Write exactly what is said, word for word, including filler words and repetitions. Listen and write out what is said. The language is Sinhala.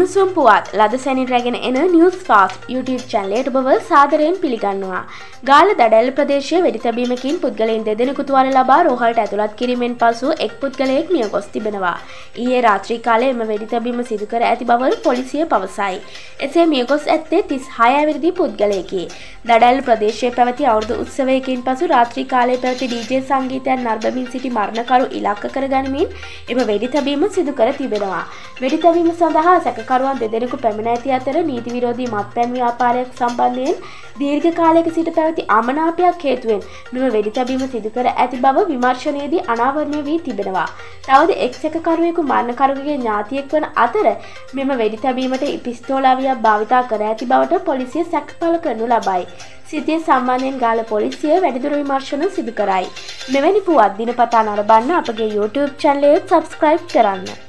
උණුසුම් පුවත් ලද සැනින් රැගෙන එන නිවුස් ෆාස්ට් YouTube channel එකට ඔබව සාදරයෙන් පිළිගන්නවා. ගාල්ල දඩැල්ල ප්‍රදේශයේ වෙඩි තැබීමකින් පුද්ගලයන් දෙදෙනෙකු තුවාල ලබා රෝහලට ඇතුළත් කිරීමෙන් පසු එක් පුද්ගලයෙක් මිය ගොස් තිබෙනවා. ඊයේ රාත්‍රී කාලයේ එම වෙඩි තැබීම සිදු කර ඇති බව පොලිසිය පවසයි. එසේ මිය ගොස් ඇත්තේ තිස් හය ඇවිරිදි පුද්ගලයෙකි. දඩැල්ල ප්‍රදේශයේ පැවති අවුරුදු උත්සවයකින් පසු රාත්‍රී කාලයේ පැවති ඩී ජේ සංගීතයන් නර්බමින් සිටි මරණකරු ඉලක්ක කර ගනිමින් එම වෙඩි තැබීම සිදු කර තිබෙනවා. වෙඩි තැබීම සඳහා සැකකරුවන් දෙදෙනෙකු පැමිණ ඇති අතර නීති විරෝධී මත්පැන් ව්‍යාපාරයක් සම්බන්ධයෙන් දීර්ඝ කාලයක සිට පැවති අමනාපයක් හේතුවෙන් මෙම වෙඩි තැබීම සිදු කර ඇති බව විමර්ශනයේදී අනාවරණය වී තිබෙනවා. තවද එක් සැකකරුවෙකු මරණකරුගේ ඥාතියෙක් වන අතර මෙම වෙඩි තැබීමට පිස්තෝලාවියක් භාවිතා කර ඇති බවට පොලිසිය සැක පළ කරනු ලබයි. සිද්ධිය සම්බන්ධයෙන් ගාල්ල පොලිසිය වැඩිදුර විමර්ශන සිදු කරයි. මෙවැනි පුවත් දිනපතා නරඹන්න අපගේ YouTube channel එක subscribe කරන්න.